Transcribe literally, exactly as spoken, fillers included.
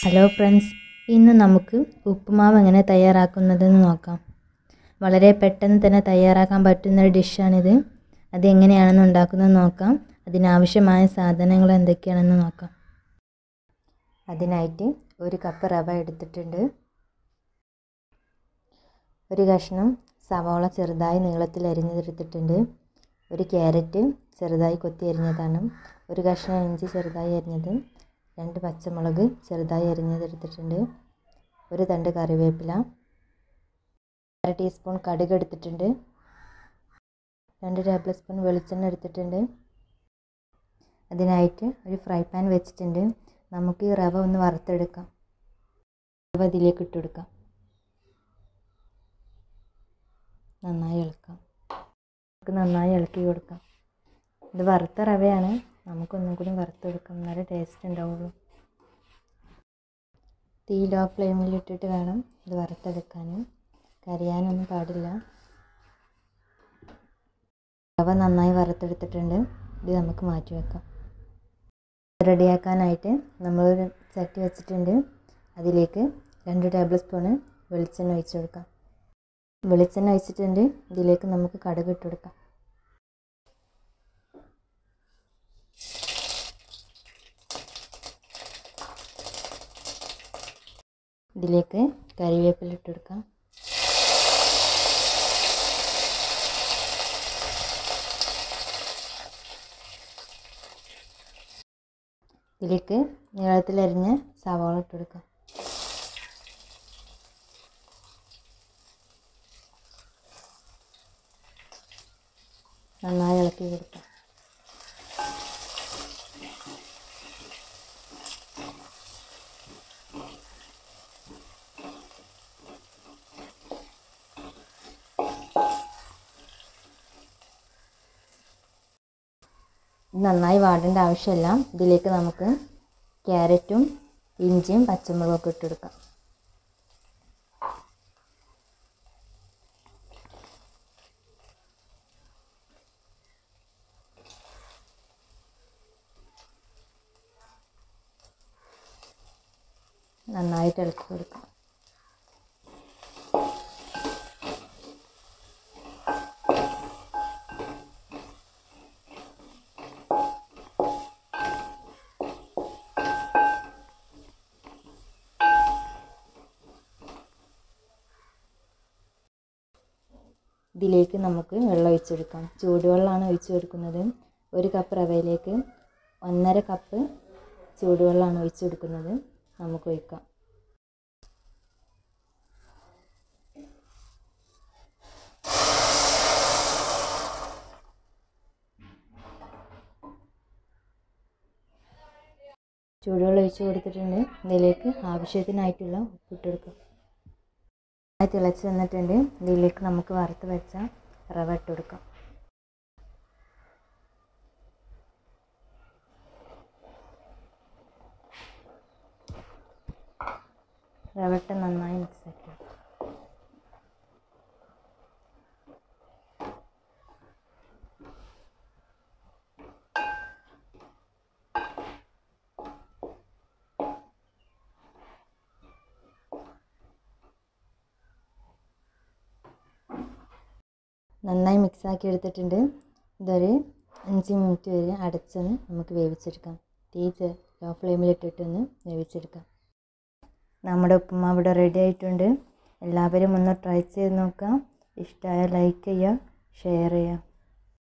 Hello friends, ഇന്ന് നമുക്ക് ഉപ്പുമാവ് എങ്ങനെ തയ്യാറാക്കുന്നതെന്ന് നോക്കാം. വളരെ പെട്ടെന്ന് തന്നെ തയ്യാറാക്കാൻ പറ്റുന്ന ഒരു ഡിഷാണിത്. അതെങ്ങനെയാണെന്ന് ഉണ്ടാക്കുന്നത് നോക്കാം. അതിനാവശ്യമായ സാധനങ്ങൾ എന്തൊക്കെയാണെന്ന് നോക്കാം. അതിനായിട്ട് ഒരു കപ്പ് റവ എടുത്തിട്ടുണ്ട്. ഒരു കഷ്ണം സവാള ചെറുതായി നീളത്തിൽ അരിഞ്ഞെടുത്തിട്ടുണ്ട്. ഒരു ക്യാരറ്റ് ചെറുതായി കൊത്തി അരിഞ്ഞതാണ്. ഒരു കഷ്ണം ഇഞ്ചി ചെറുതായി അരിഞ്ഞത്. രണ്ട് പച്ചമുളക് ചെറുതായി അരിഞ്ഞതെടുത്തിട്ടുണ്ട്. ഒരു തണ്ട് കറിവേപ്പില. അര ടീസ്പൂൺ കടുക് എടുത്തിട്ടുണ്ട്. രണ്ട് ടേബിൾ സ്പൂൺ വെളിച്ചെണ്ണ എടുത്തിട്ടുണ്ട്. അതിനായിട്ട് ഒരു ഫ്രൈ പാൻ വെച്ചിട്ടുണ്ട്. നമുക്ക് ഈ റവ ഒന്ന് വറുത്തെടുക്കാം. റവ ഇതിലേക്ക് ഇട്ട് കൊടുക്കാം. നന്നായി ഇളക്കാം. നമുക്ക് നന്നായി ഇളക്കി കൊടുക്കാം. ഇത് വറുത്ത റവയാണ്. നമുക്കൊന്നും കൂടി വറുത്തെടുക്കാം, നല്ല ടേസ്റ്റ് ഉണ്ടാവുള്ളൂ. തീ ലോ ഫ്ലെയിമിലിട്ടിട്ട് വേണം ഇത് വറുത്തെടുക്കാൻ. കരിയാനൊന്നും പാടില്ല. റവ നന്നായി വറുത്തെടുത്തിട്ടുണ്ട്. ഇത് നമുക്ക് മാറ്റി വെക്കാം. റെഡിയാക്കാനായിട്ട് നമ്മളൊരു ചട്ടി വെച്ചിട്ടുണ്ട്. അതിലേക്ക് രണ്ട് ടേബിൾ സ്പൂണ് വെളിച്ചെണ്ണ ഒഴിച്ച് കൊടുക്കാം. വെളിച്ചെണ്ണ ഒഴിച്ചിട്ടുണ്ട്. ഇതിലേക്ക് നമുക്ക് കടുക് ഇട്ട് കൊടുക്കാം. ഇതിലേക്ക് കറിവേപ്പില ഇട്ട് കൊടുക്കാം. ഇതിലേക്ക് നീളത്തിലരിഞ്ഞ സവാള ഇട്ട് കൊടുക്കാം. നന്നായി ഇളക്കി കൊടുക്കാം. നന്നായി വാടേണ്ട ആവശ്യമില്ല. ഇതിലേക്ക് നമുക്ക് ക്യാരറ്റും ഇഞ്ചിയും പച്ചമുളകും ഒക്കെ ഇട്ടെടുക്കാം. നന്നായിട്ട് ഇളക്കി കൊടുക്കാം. ഇതിലേക്ക് നമുക്ക് വെള്ളം ഒഴിച്ചു കൊടുക്കാം. ചൂടുവെള്ളമാണ് ഒഴിച്ചു കൊടുക്കുന്നത്. ഒരു കപ്പ് റവയിലേക്ക് ഒന്നര കപ്പ് ചൂടുവെള്ളമാണ് ഒഴിച്ചു കൊടുക്കുന്നത്. നമുക്ക് ഒഴിക്കാം. ചൂടുവെള്ളം ഒഴിച്ചു കൊടുത്തിട്ടുണ്ട്. ഇതിലേക്ക് ആവശ്യത്തിനായിട്ടുള്ള ഉപ്പിട്ട് കൊടുക്കാം. തിളച്ച് വന്നിട്ടുണ്ട്. ഇതിലേക്ക് നമുക്ക് വറുത്ത് വെച്ച റവ ഇട്ട് കൊടുക്കാം. റവ ഇട്ട് നന്നായി മിക്സ് ആക്കി. നന്നായി മിക്സാക്കി എടുത്തിട്ടുണ്ട്. ഇതൊരു അഞ്ച് മിനിറ്റ് വരെ അടച്ചൊന്ന് നമുക്ക് വേവിച്ചെടുക്കാം. തീ ലോ ഫ്ലെയിമിലിട്ടിട്ടൊന്ന് വേവിച്ചെടുക്കാം. നമ്മുടെ ഉപ്പുമാവ് ഇവിടെ റെഡി ആയിട്ടുണ്ട്. എല്ലാവരും ഒന്ന് ട്രൈ ചെയ്ത് നോക്കാം. ഇഷ്ടമായാൽ ലൈക്ക് ചെയ്യുക, ഷെയർ ചെയ്യുക.